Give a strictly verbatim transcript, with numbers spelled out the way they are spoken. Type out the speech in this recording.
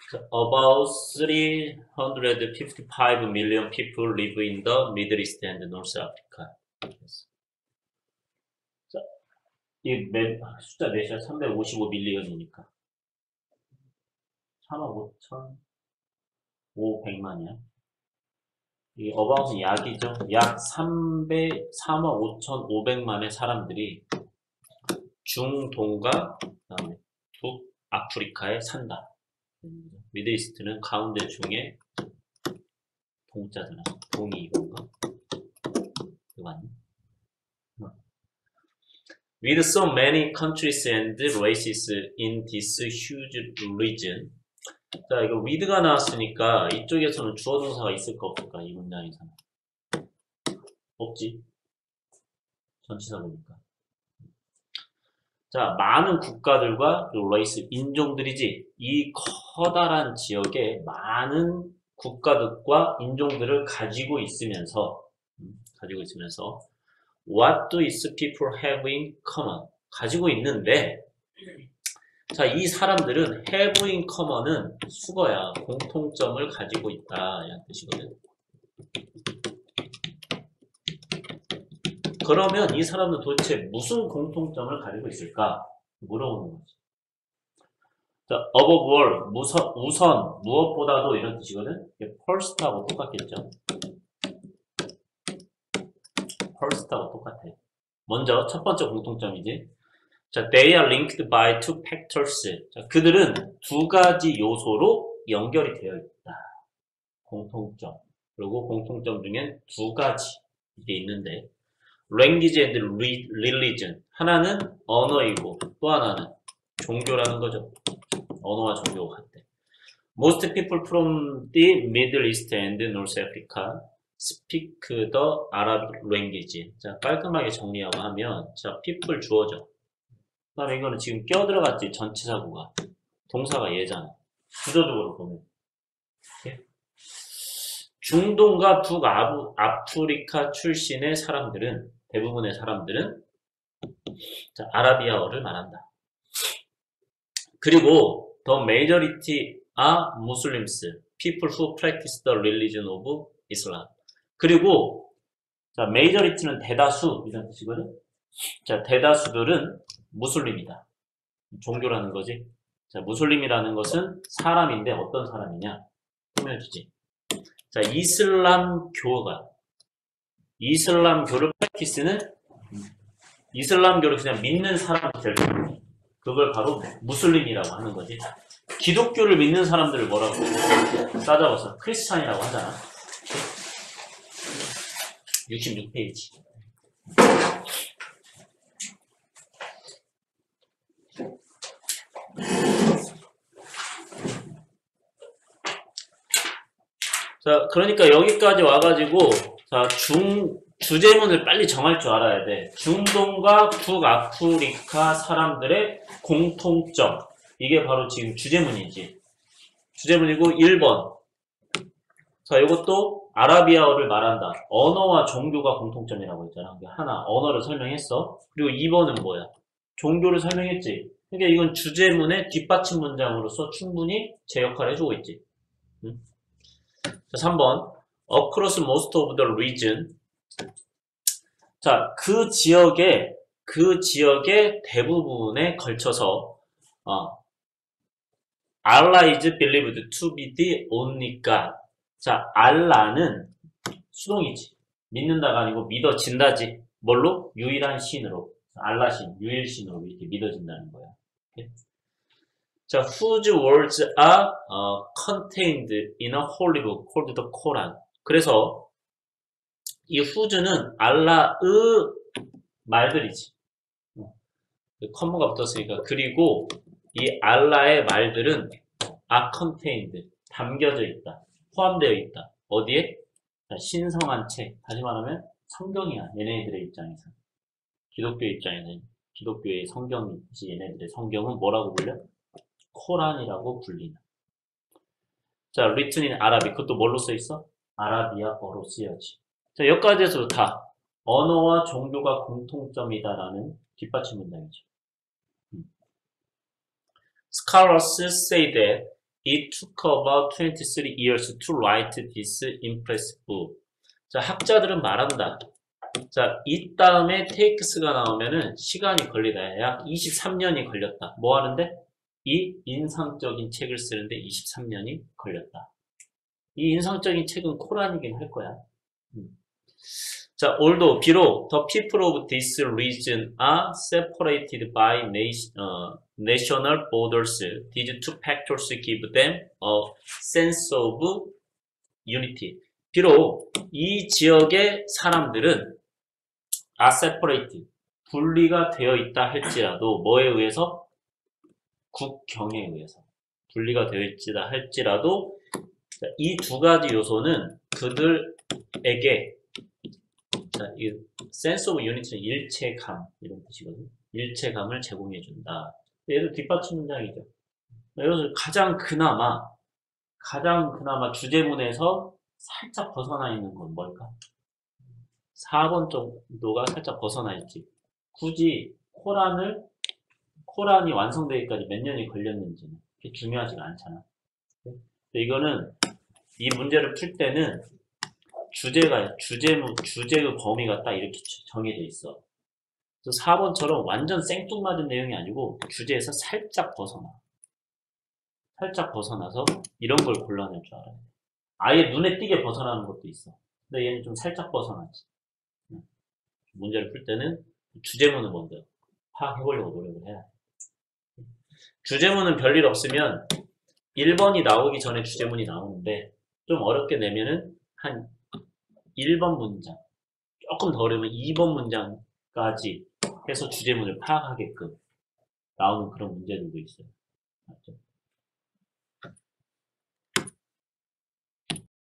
About three hundred fifty-five million people live in the Middle East and North Africa. 자, 이 몇, 숫자 몇이야? 삼백오십오 밀리언이니까. 삼억 오천오백만이야. 이 about은 약이죠. 약 삼백, 삼억 오천오백만의 사람들이 중동과 그다음에 북아프리카에 산다. 미드이스트는 가운데 중에 동자잖아. 동이 이건가? 이거 맞나? With so many countries and races in this huge region. 자, 이거 with가 나왔으니까 이쪽에서는 주어 동사가 있을까 없을까? 이 문장에서는. 없지. 전치사 보니까. 자, 많은 국가들과 레이스, 인종들이지. 이 커다란 지역에 많은 국가들과 인종들을 가지고 있으면서, 음, 가지고 있으면서, what do its people have in common? 가지고 있는데, 자, 이 사람들은 have in common은 수거야. 공통점을 가지고 있다. 이런 뜻이거든. 그러면 이 사람은 도대체 무슨 공통점을 가지고 있을까? 물어보는 거지. 자, above all, 우선, 우선 무엇보다도 이런 뜻이거든. first하고 똑같겠죠. first하고 똑같아. 먼저 첫 번째 공통점이지. 자, they are linked by two factors. 자, 그들은 두 가지 요소로 연결이 되어 있다. 공통점. 그리고 공통점 중엔 두 가지 이게 있는데. language and religion. 하나는 언어이고 또 하나는 종교라는 거죠. 언어와 종교가 같대. Most people from the Middle East and North Africa speak the Arab language. 자, 깔끔하게 정리하고 하면 자, people 주어져. 그 다음에 이거는 지금 껴들어갔지. 전치사구가. 동사가 얘잖아. 구조적으로 보면. 이렇게. 중동과 북아프리카 출신의 사람들은 대부분의 사람들은 자, 아라비아어를 말한다. 그리고 the majority are Muslims, people who practice the religion of Islam. 그리고 자, majority는 대다수 이런 뜻이거든. 자, 대다수들은 무슬림이다. 종교라는 거지. 자, 무슬림이라는 것은 사람인데 어떤 사람이냐? 설명해주지. 자, 이슬람교가 이슬람교를 프랙티스는 이슬람교를 그냥 믿는 사람들 그걸 바로 무슬림이라고 하는 거지. 기독교를 믿는 사람들을 뭐라고 따져봐서 크리스찬이라고 하잖아. 육십육 페이지. 자, 그러니까 여기까지 와가지고 자, 중, 주제문을 빨리 정할 줄 알아야 돼. 중동과 북아프리카 사람들의 공통점. 이게 바로 지금 주제문이지. 주제문이고 일 번. 자, 이것도 아라비아어를 말한다. 언어와 종교가 공통점이라고 했잖아. 하나, 언어를 설명했어. 그리고 이 번은 뭐야? 종교를 설명했지. 그러니까 이건 주제문의 뒷받침 문장으로서 충분히 제 역할을 해주고 있지. 응? 자, 삼 번. Across most of the region. 자, 그 지역에, 그 지역의 대부분에 걸쳐서, 어, Allah is believed to be the only God. 자, 알라는 수동이지. 믿는다가 아니고 믿어진다지. 뭘로? 유일한 신으로. 알라신, 유일신으로 이렇게 믿어진다는 거야. 오케이? 자, whose words are uh, contained in a holy book called the Quran. 그래서 이 whose는 알라의 말들이지. 컴마가 붙었으니까. 그리고 이 알라의 말들은 are contained, 담겨져 있다. 포함되어 있다. 어디에? 자, 신성한 책. 다시 말하면 성경이야. 얘네들의 입장에서. 기독교의 입장에서는 기독교의 성경이지. 얘네들의 성경은 뭐라고 불려? 코란이라고 불리는. 자, written in Arabic. 그것도 뭘로 써 있어? 아라비아어로 쓰여지. 자, 여기까지에서 다 언어와 종교가 공통점이다라는 뒷받침 문장이죠. 음. Scholars say that It took about twenty-three years to write this impressive book. 자, 학자들은 말한다. 자, 이 다음에 takes가 나오면은 시간이 걸리다. 약 이십삼 년이 걸렸다. 뭐 하는데? 이 인상적인 책을 쓰는데 이십삼 년이 걸렸다. 이 인상적인 책은 코란이긴 할 거야. 음. 자, although 비록 the people of this region are separated by nation, uh, national borders, these two factors give them a sense of unity. 비록 이 지역의 사람들은 are separated, 분리가 되어 있다 할지라도 뭐에 의해서? 국경에 의해서 분리가 되어 있다 할지라도 이 두 가지 요소는 그들에게 자, 이 sense of unity는 일체감 이런 뜻이거든요. 일체감을 제공해준다. 얘도 뒷받침 문장이죠. 예를 들어 가장 그나마 가장 그나마 주제문에서 살짝 벗어나 있는 건 뭘까? 사 번 정도가 살짝 벗어나 있지. 굳이 코란을 코란이 완성되기까지 몇 년이 걸렸는지는 그게 중요하지가 않잖아. 근데 이거는 이 문제를 풀 때는 주제가 주제문 주제의 범위가 딱 이렇게 정해져 있어. 그래서 사 번처럼 완전 생뚱맞은 내용이 아니고 주제에서 살짝 벗어나. 살짝 벗어나서 이런 걸 골라낼 줄 알아야 돼. 아예 눈에 띄게 벗어나는 것도 있어. 근데 얘는 좀 살짝 벗어나지. 문제를 풀 때는 주제문을 먼저 파악해보려고 노력을 해야 돼. 주제문은 별일 없으면 일 번이 나오기 전에 주제문이 나오는데 좀 어렵게 내면은 한 일 번 문장, 조금 더 어려우면 이 번 문장까지 해서 주제문을 파악하게끔 나오는 그런 문제들도 있어요. 맞죠?